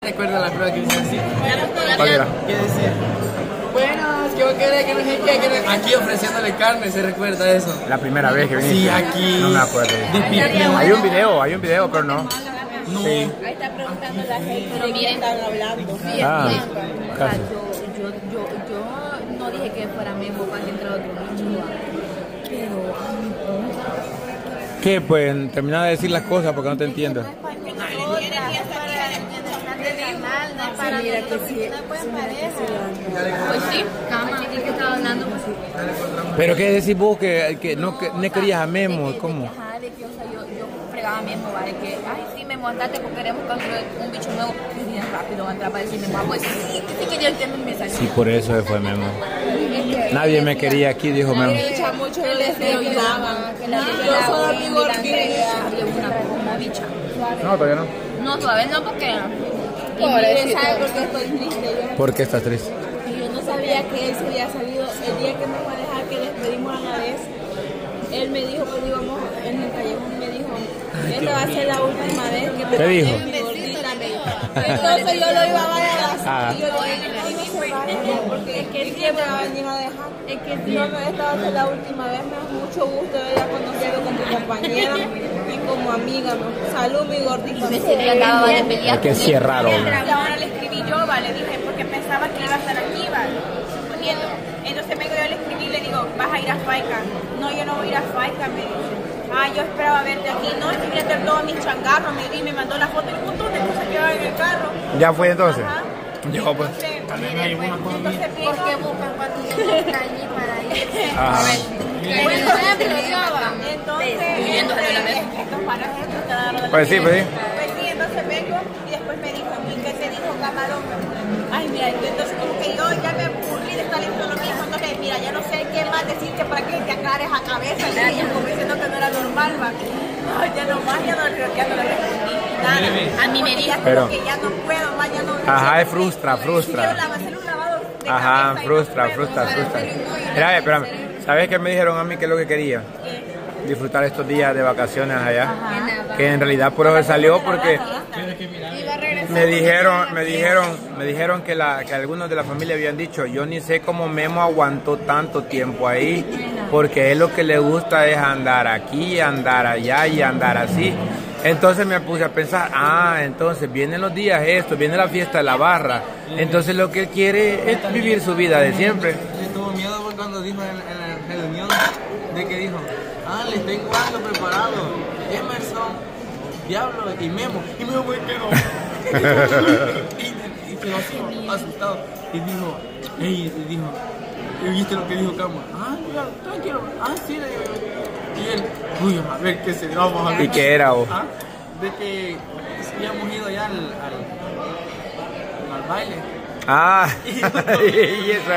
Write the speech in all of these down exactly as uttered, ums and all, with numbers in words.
Recuerda la prueba que dice así. ¿Cuál era? ¿Qué decía? Buenas, que vos querés, que no sé qué, que no... Aquí ofreciéndole carne, ¿se recuerda eso? La primera vez que viniste. Sí, aquí. No me acuerdo. Hay un video, hay un video, pero no. No. Sí. Ahí está preguntando la gente, pero miren, están hablando. Ah, O sea, yo, yo, yo, yo no dije que fuera Memo para que entrara otro bicho, pero a mi punto. ¿Qué? Pues termina de decir las cosas porque no te entiendo. Pues sí, cama, aquí que estaba hablando. ¿Pero qué decís vos? Que, que no, que no querías a Memo, ¿cómo? Ajá, de que, o sea, yo, yo fregaba a Memo, ¿vale? Que, ay, sí, Memo, andate porque queremos construir un bicho nuevo. Y bien rápido van a entrar para decir Memo, ah, pues sí, sí que yo el tema me salió. Sí, por eso se fue Memo. Nadie me quería aquí, dijo Memo. Echa mucho el deseo y lava. Yo soy amigo de una bicha. No, todavía no. No, todavía no, porque... Pobrecito. ¿Sabe por qué estoy triste yo? ¿Por qué estás triste? Yo no sabía que él se había salido. El día que me fue a dejar, que despedimos a la vez, él me dijo, pues íbamos en el callejón, me dijo, esta va a ser la última vez que me ¿Qué dijo? mi gordita, me dijo. Entonces yo lo iba a abrazar. Ah. Y yo le dije, no, no se vaya, porque es que él siempre me va a venir a dejar. Es que si no, esta va a ser la última vez, me da mucho gusto haberla conocido como compañera y como amiga. Salud, mi gordita. Es que sí es raro. Ahora le escribí yo, vale, dije, porque pensaba que iba a estar aquí, vale, suponiendo. Entonces vengo yo le escribí y le digo, vas a ir a Faica. No, yo no voy a ir a Faica, me dice. Ah, yo esperaba verte aquí. No, es que voy a hacer todos mis changarros, me di, me mandó la foto y un montón de cosas que va en el carro. ¿Ya fue entonces? Ajá. Llegó pues. Entonces, También hay alguna cosa. entonces vengo. ¿Por qué buscan cuando yo calle para ir? Ajá. Bueno, entonces, estos panas estos te dan la Pues sí, pues sí. Pues sí, entonces vengo y después me dijo, ¿y qué te dijo Camarón? Ay, mira, entonces como que yo ya me aburrí de estar diciendo lo mismo, entonces mira, ya no sé qué más decirte para que te aclares a cabeza, le dije, como diciendo que no era normal, va. Ay, ya no más, ya no, ya no le respondí nada. A mí me dijo Pero- que ya no puedo más, ya no. Ajá, es frustra, frustra. Quiero la- hacer un lavado de Ajá, cabeza y frustra, no puedo, frustra, o sea, frustra. en serio, no, yo Mira, no- espérame. ¿Sabes qué me dijeron a mí que es lo que quería? Disfrutar estos días de vacaciones allá. Que en realidad por eso salió porque me dijeron, me dijeron, me dijeron que la, que algunos de la familia habían dicho, yo ni sé cómo Memo aguantó tanto tiempo ahí, porque él lo que le gusta es andar aquí, andar allá y andar así. Entonces me puse a pensar, ah, entonces vienen los días estos, viene la fiesta de la barra, entonces lo que él quiere es vivir su vida de siempre. Le tuvo miedo fue cuando dijo en, en la reunión de que dijo, ah, les tengo algo preparado, Emerson, Diablo y Memo. Y Memo me quedó. y, y quedó así, asustado. Y dijo, ey, y dijo, ¿y viste lo que dijo Cama? Ah, claro, tranquilo. Ah, sí, le digo. Y él, uy, a ver qué se vamos a ver. ¿Y qué era vos? Ah, de que habíamos ido ya al, al, al baile. Ah, y eso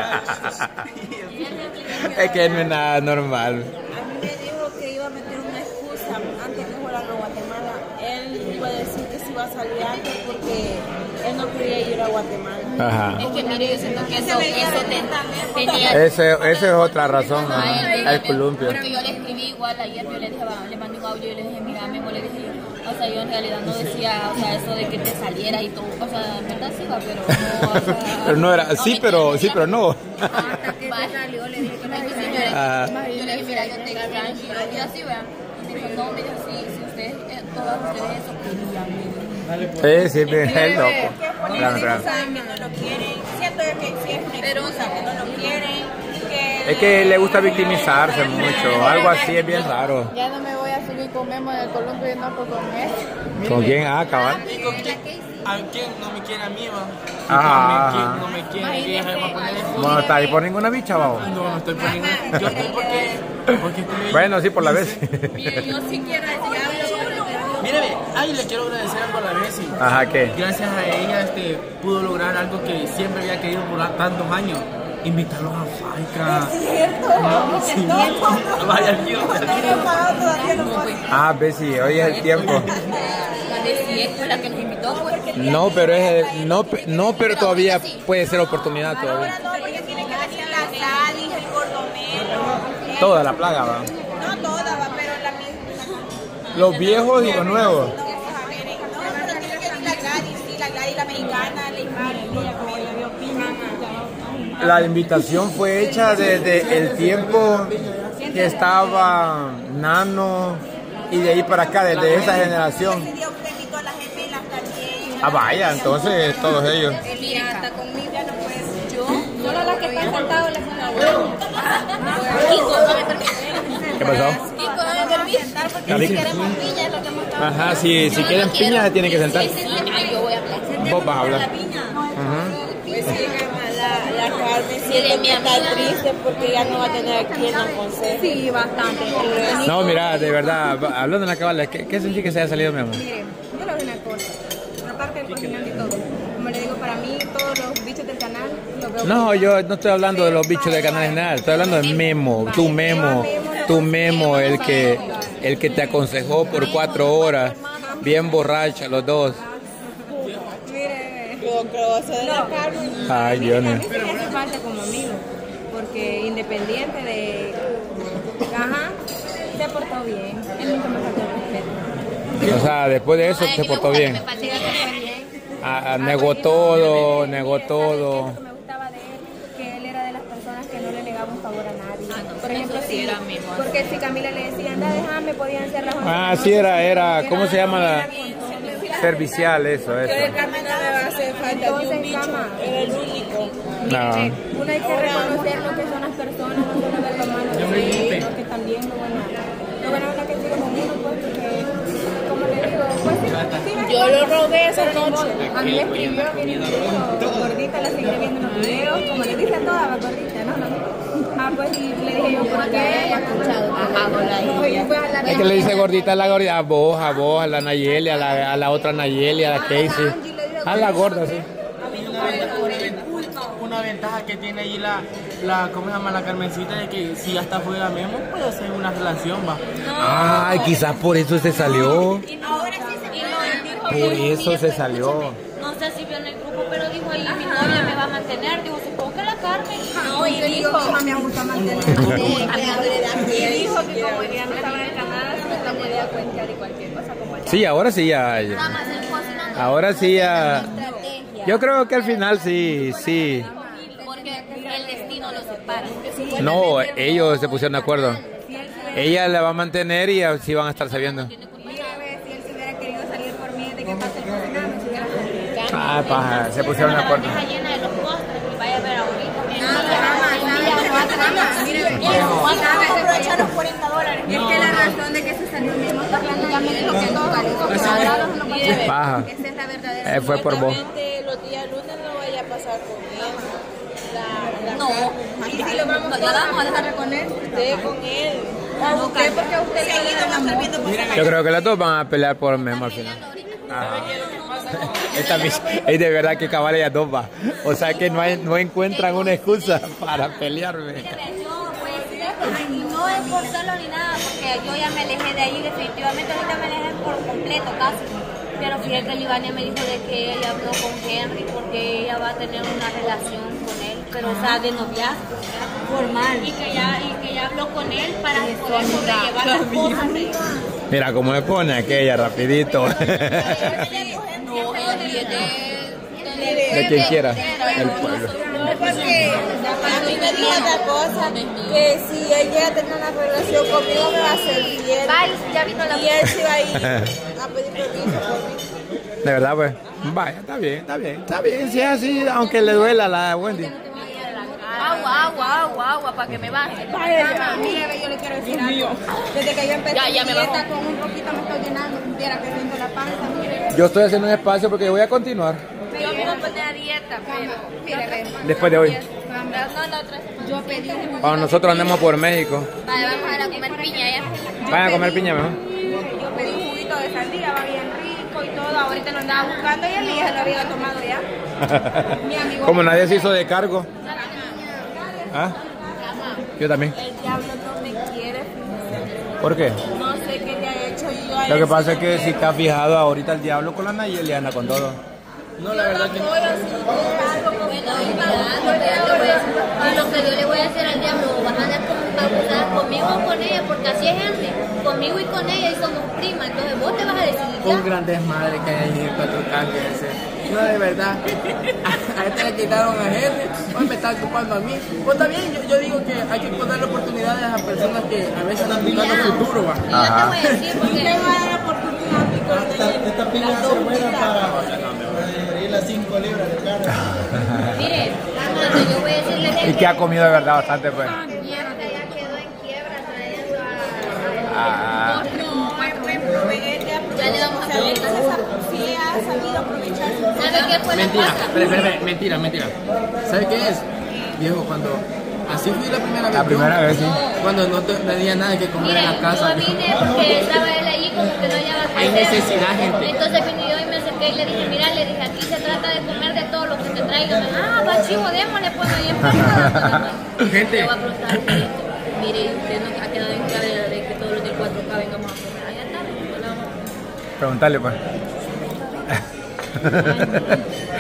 es, es que no es nada normal. A mí me dijo que iba a meter una excusa antes que fuera a Guatemala. Él iba a decir que se iba a salir antes porque él no quería ir a Guatemala. Ajá. Es que mire, yo siento que eso, eso te, tenía... Ese, esa es otra razón, ajá, el columpio. Porque yo le escribí igual ayer, yo le dije, va, le mandé un audio y le dije, mira, Memo, le dije, o sea, yo en realidad no decía, o sea, eso de que te saliera y todo, o sea, en verdad sí va, pero no, o sea... Pero no era, sí, pero, sí, pero no. Hasta que te salió, le dije que no hay que señores. Ah. Yo le dije, mira, yo te extraño, y así, vean. Y me dijo, no, mira, sí, si ustedes, eh, todas ustedes eso querían, me dijo. Sí, sí, es loco. Que por Claro, eso claro. saben que no lo quieren. Siento yo que sí es una excusa, que no lo quieren. Que Es que le gusta victimizarse mucho, algo así es bien raro. Ya no me voy a subir con Memo en el columpio y no con él. ¿Con quién? Ah, cabal. ¿Y con quién? ¿A quién no me quiere a mí, va? ¿Y Ajá, con ajá. quién no me quiere? Ella se va a poner eso. Bueno, está ahí por ninguna bicha, vamos. No, no estoy por ningún... Yo estoy porque... porque estoy ahí. Bueno, sí, por la vez. Mire, yo sí quiero decir algo. Mírame, ay, le quiero agradecer algo a la Bessie. Ajá, ¿qué? Gracias a ella este, pudo lograr algo que siempre había querido por tantos años. Invitarlos a Faica. Es cierto. No, sí. Vaya, Dios. Ah, Bessie, hoy es el tiempo. Si es fue la que nos invitó, pues. No, pero es el- no, pe- no, pero todavía puede ser oportunidad todavía. no, porque tiene que decir la Gladys, el gordomero. Toda la plaga, va. No toda, va, pero la misma. Los viejos y los nuevos. No, pero tiene que decir la Gladys, sí, la Gladys, la la mexicana, la hispana, como yo vio Pina. La invitación fue hecha desde el tiempo que estaba Nano y de ahí para acá, desde esa generación. Ese día usted invitó a las gemelas también. Ah, vaya, entonces todos ellos. Mira, hasta conmigo ya no puedes. Yo, Solo las que están sentados les van a Kiko, no me permite. ¿Qué pasó? Kiko, no me permite. Porque Carico. si queremos piña es lo que hemos estado. Ajá, si, si quieren piña se tienen que sentar. Sí, sí, sí. Ay, yo voy a hablar. Vos vas a hablar. Pues sí, la, la Carmen Sí, de siento mi que está amiga. triste porque ya no va a tener a quien aconseje. Sí, bastante. No, mira, de verdad, hablando en la cabala, ¿qué, qué sentí que se haya salido, mi amor? Mire, yo le voy a una cosa. Aparte del cocinante y todo. Como le digo, para mí, todos los bichos del canal los veo. No, yo no estoy hablando de los bichos del canal general, estoy hablando de Memo, tu Memo, tu Memo, el que, el que te aconsejó por cuatro horas, bien borracha los dos. Mire, Yo creo eso de la Carmen. Ay, Dios a mío. mí sí me hace falta como amigo. Porque independiente de. Ajá, se portó bien. Él nunca me faltó el respeto. O sea, después de eso se portó bien. Sí, se fue bien. Ah, ah, negó todo, negó ¿Sabe todo. qué es lo que me gustaba de él? Que él era de las personas que no le negaba un favor a nadie. Ah, no, Por ejemplo, eso sí si, era mismo. porque si Camila le decía, anda, déjame, podían ser razones. Ah, sí, era, era, ¿cómo se llama la? Servicial, eso, Yo de eso. Carmen no me va a hacer falta ni un Entonces, bicho, cama. era el único. No. Uno hay que reconocer lo que son las personas, no solo ver lo malo de ellos, lo que están viendo, bueno. Lo bueno es que sigue con uno, pues, porque, como le digo, pues, sí, sí, Yo lo robé esa noche. a mí me escribió, viene y me dijo, gordita, la seguiré viendo en los videos, como le dije a todas, va, gordita, no, no. Ah, pues, y le dije yo, ¿por qué? Ajá, hola. No, y fue a la Es que le dice gordita a la gordita, a vos, a vos, a la Nayeli, a la, a la otra Nayeli, a la Casey. A la gorda, sí. Una ventaja que tiene ahí la, la, ¿cómo se llama? La Carmencita de que si ya está fuera Memo, puede ser una relación, va. Ay, quizás por eso se salió. Y no, ahora sí se dijo. Por eso se salió. No sé si vio en el grupo, pero dijo ahí, mi novia me va a mantener. Digo, supongo que la Carmen. No, y dijo, mamá, me gusta mantener. Y dijo que como ya no estaba en el canal, se me podía cuentear y cualquier cosa como ella. Sí, ahora sí ya. ya. Nada más el cocinando. Ahora sí ya. Estrategia. Yo creo que al final sí, sí. Porque el destino los separa. No, ellos se pusieron de acuerdo. Ella la va a mantener y así van a estar sabiendo. Mira, a ver, si él se hubiera querido salir por mí, ¿de qué pasa el cocinando? Si hubiera salido. Ah, paja, se pusieron de acuerdo. La llena de los postres y vaya a ver ahorita. Aprovechar los cuarenta dólares. Es que la razón de que se salió mismo Orlando ya me dijo que no vale. Paja. Esa es la verdadera. Eh, fue por vos. Supuestamente los días lunes no vaya a pasar con él. La, la No, Y si lo vamos, ya vamos a dejar con él. Usted con él. ¿A usted? Porque a usted le ayuda. Yo creo que las dos van a pelear por Memo al final. Ajá. Esta mis- es de verdad que cabal ellas dos va. O sea que no, hay, no encuentran una excusa para pelearme. Yo, pues, no es por solo ni nada, porque yo ya me alejé de ahí, definitivamente ahorita me alejé por completo casi. Pero fíjate que Livania me dijo de que ella habló con Henry porque ella va a tener una relación con él, pero o sea, de noviazgo, formal. Y que ya, y que ya habló con él para poder sobrellevar las cosas. Mira cómo me pone aquella rapidito. No, Henry es de... De quien quiera. El pueblo. No, porque a mí me dijo otra cosa, que si él llega a tener una relación conmigo me va a ser fiel. Bye, ya vino la... Y él se va a ir a pedir permiso por mí. De verdad, pues. Vaya, está bien, está bien. Está bien, si es así, aunque le duela a la Wendy. Agua, agua, agua, agua, para que me baje. Vaya, mire, yo le quiero decir algo. Desde que yo empecé Ya, ya mi me dieta, bajó. con un poquito me estoy llenando. Viera que siento la panza, mire. Yo estoy haciendo un espacio porque voy a continuar. Yo me voy a poner a dieta, pero... Mire, ve. Después de hoy. No, la otra semana. Yo pedí un Cuando nosotros andemos por México. Vale, vamos a ir a comer piña ya. Vayan a comer piña mejor. Yo pedí un juguito de sandía, va bien rico y todo. Ahorita lo andaba buscando y él ya lo había tomado ya. Mi amigo. Como nadie se hizo de cargo. ¿Ah? Yo también. El diablo no me quiere. ¿Por qué? No sé qué le ha hecho yo a Lo él. que pasa es que si está fijado ahorita el diablo con la Nayeli anda con todo. No, la verdad que no. Bueno, y lo que yo le voy a hacer al diablo, vas a andar con, abusar conmigo o con ella, porque así es gente, conmigo y con ella y somos primas, entonces vos te vas a decidir ya. Un gran desmadre que hay en cuatro K, que ese. No, de verdad. A, a este le quitaron a gente, hoy me está ocupando a mí. Pues también yo, yo digo que hay que poner oportunidades a personas que a veces están buscando futuro. ¿Va? Y yo te voy a decir, porque ¿Qué va a dar oportunidad, Esta, esta pila es buena para ir las cinco libras de carne. mire, cuando yo voy a decirle que Y que ha comido de verdad bastante, pues. mierda, ya quedó en quiebra trayendo a... Ah. No, es buen proveedor. Ya le vamos a Sí, preguntar. sí ha sabido aprovecharse. ¿Sabe qué fue la Mentira, cosa? espera, espera, espera, mentira, mentira. ¿Sabe qué es? Viejo, cuando así fui la primera vez. La primera vez, sí. Cuando no te- tenía nada que comer Mire, en la casa. yo vine porque estaba él allí como que no hallaba qué Hay hacer. necesidad, gente. Entonces vine yo y me acerqué y le dije, mira, le dije, aquí se trata de comer de todo lo que te traigan. Ah, va chivo, démosle, pues ahí en Gente. Le voy a preguntar al gerente, mire, usted no ha quedado en clave de que todos los del cuatro K vengamos a comer. Allá está, le vamos a Preguntarle, pues. preguntar.